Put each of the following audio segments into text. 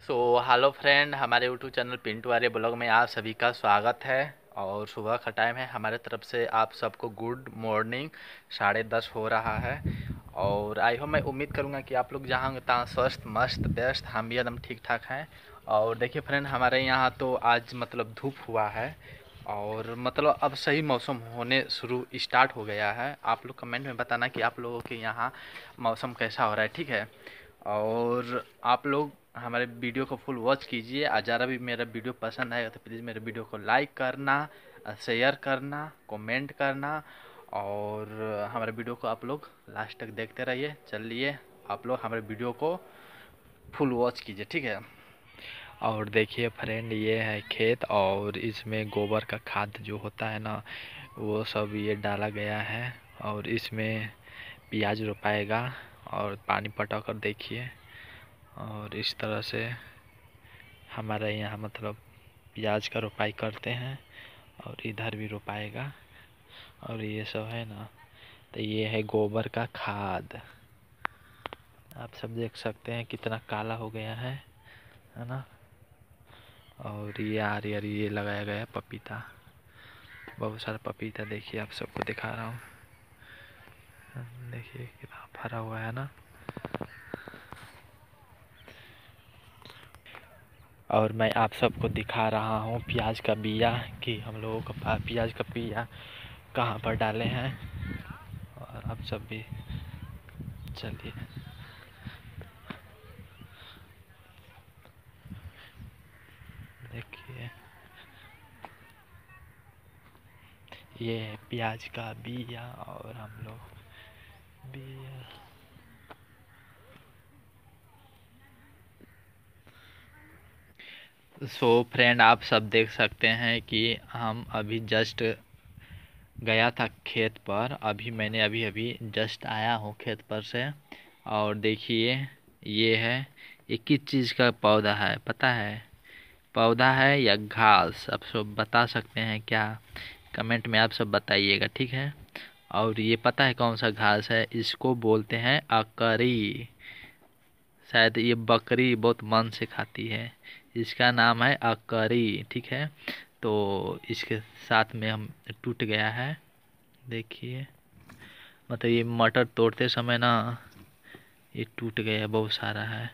सो hello friend, हमारे YouTube channel Pintu Arya blog में आप सभी का स्वागत है। और सुबह का टाइम है, हमारे तरफ से आप सबको गुड मॉर्निंग। 10:30 हो रहा है। और आई होप, मैं उम्मीद करूंगा कि आप लोग जहाँ होंगे तहाँ स्वस्थ मस्त बेस्ट, हम भी एकदम ठीक ठाक हैं। और देखिए फ्रेंड, हमारे यहाँ तो आज मतलब धूप हुआ है और मतलब अब सही मौसम होने शुरू स्टार्ट हो गया है। आप लोग कमेंट में बताना कि आप लोगों के यहाँ मौसम कैसा हो रहा है, ठीक है। और आप लोग हमारे वीडियो को फुल वॉच कीजिए। और ज़रा भी मेरा वीडियो पसंद आएगा तो प्लीज़ मेरे वीडियो को लाइक करना, शेयर करना, कमेंट करना। और हमारे वीडियो को आप लोग लास्ट तक देखते रहिए। चलिए, आप लोग हमारे वीडियो को फुल वॉच कीजिए, ठीक है। और देखिए फ्रेंड, ये है खेत और इसमें गोबर का खाद जो होता है ना, वो सब ये डाला गया है। और इसमें प्याज रोपाएगा और पानी पटा कर देखिए। और इस तरह से हमारे यहाँ मतलब प्याज का रोपाई करते हैं और इधर भी रोपाएगा। और ये सब है ना, तो ये है गोबर का खाद। आप सब देख सकते हैं कितना काला हो गया है ना। और ये आरी ये लगाया गया है पपीता, बहुत सारा पपीता। देखिए, आप सबको दिखा रहा हूँ, देखिए कितना भरा हुआ है ना। और मैं आप सबको दिखा रहा हूँ प्याज का बिया, कि हम लोगों का प्याज का बिया कहाँ पर डाले हैं। और आप सब भी चलिए, देखिए ये है प्याज का बिया और हम लोग बिया। सो फ्रेंड, आप सब देख सकते हैं कि हम अभी जस्ट गया था खेत पर। अभी मैंने अभी अभी जस्ट आया हूँ खेत पर से। और देखिए, ये है, ये किस चीज़ का पौधा है पता है? पौधा है या घास, आप सब बता सकते हैं क्या? कमेंट में आप सब बताइएगा, ठीक है। और ये पता है कौन सा घास है? इसको बोलते हैं अकरी। शायद ये बकरी बहुत मन से खाती है। इसका नाम है अकरी, ठीक है। तो इसके साथ में हम टूट गया है, देखिए। मतलब ये मटर तोड़ते समय ना, ये टूट गया, बहुत सारा है।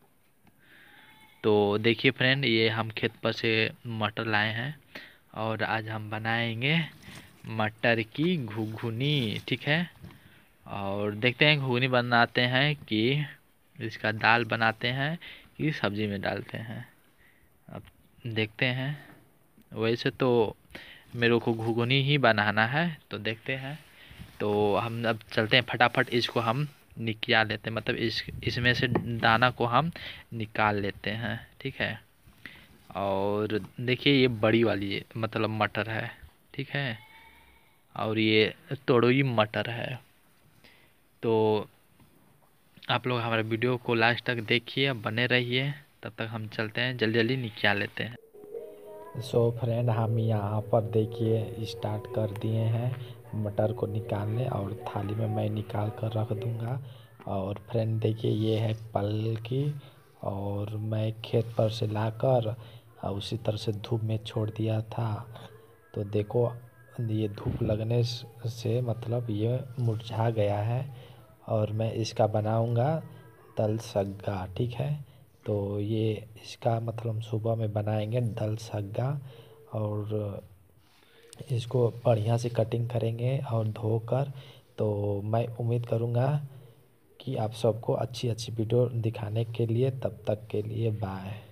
तो देखिए फ्रेंड, ये हम खेत पर से मटर लाए हैं और आज हम बनाएंगे मटर की घुघनी, ठीक है। और देखते हैं घुघनी बनाते हैं कि इसका दाल बनाते हैं कि सब्जी में डालते हैं। अब देखते हैं। वैसे तो मेरे को घुघनी ही बनाना है, तो देखते हैं। तो हम अब चलते हैं, फटाफट इसको हम निकाल लेते हैं, मतलब इसमें से दाना को हम निकाल लेते हैं, ठीक है। और देखिए, ये बड़ी वाली मतलब मटर है, ठीक है। और ये तोड़ोई मटर है। तो आप लोग हमारे वीडियो को लास्ट तक देखिए, बने रहिए। तब तक हम चलते हैं, जल्दी जल्दी निकाल लेते हैं। सो फ्रेंड, हम यहाँ पर देखिए स्टार्ट कर दिए हैं मटर को निकालने, और थाली में मैं निकाल कर रख दूँगा। और फ्रेंड देखिए, ये है पलकी, और मैं खेत पर से लाकर उसी तरह से धूप में छोड़ दिया था। तो देखो, ये धूप लगने से मतलब ये मुरझा गया है। और मैं इसका बनाऊँगा दल सग्गा, ठीक है। तो ये इसका मतलब हम सुबह में बनाएंगे दल सग्गा। और इसको बढ़िया से कटिंग करेंगे और धोकर। तो मैं उम्मीद करूँगा कि आप सबको अच्छी अच्छी वीडियो दिखाने के लिए। तब तक के लिए बाय।